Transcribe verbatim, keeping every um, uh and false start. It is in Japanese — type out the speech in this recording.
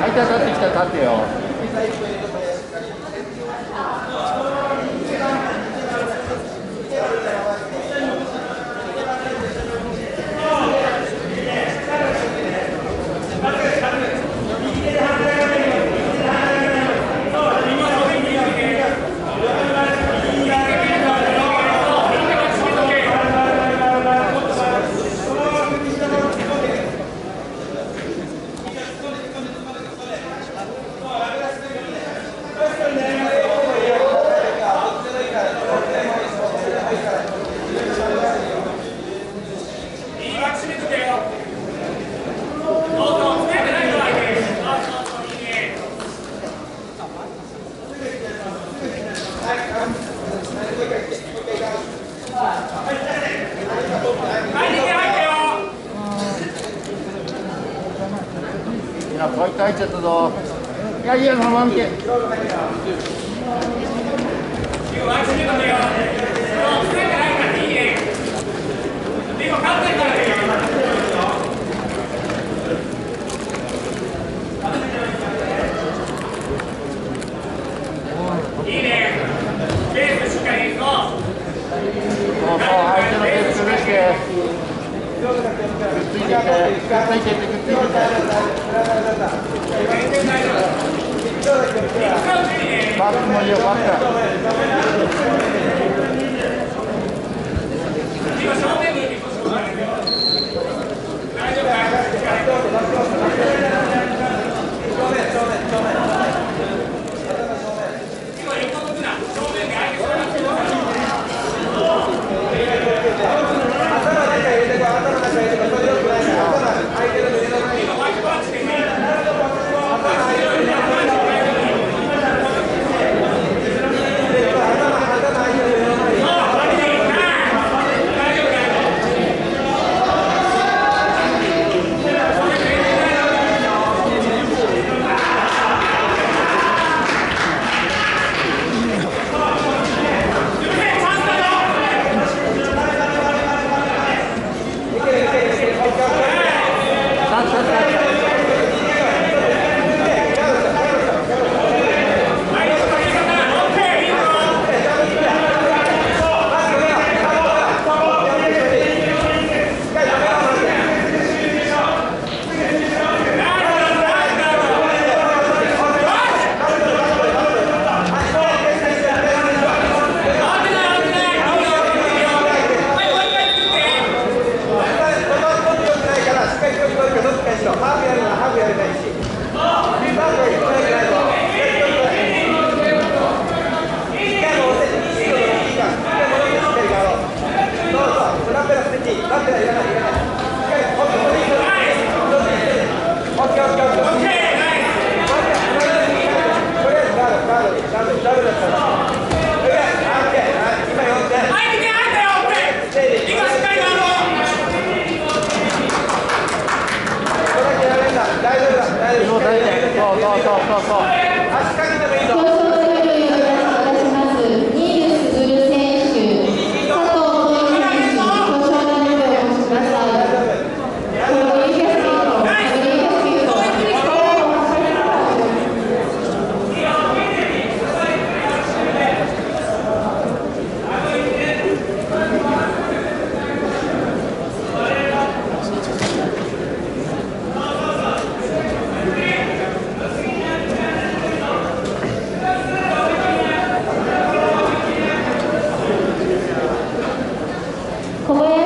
相手当たってきたら立ってよ。もう一回入っちゃったぞ。いやいや、そのまま見て。いいね。ベースしっかりいこう。そうそう、相手のベース崩して。くっついていって、くっついていって、くっついていってバックもいいよ、バック。今正面向いていこう。大丈夫か？正面、正面、正面。今横向くな。正面で相手を出してください。頭の中入れてこい、頭の中入れてこい。それよくないから、頭相手の胸の前に。頭相手の胸の前に。 小林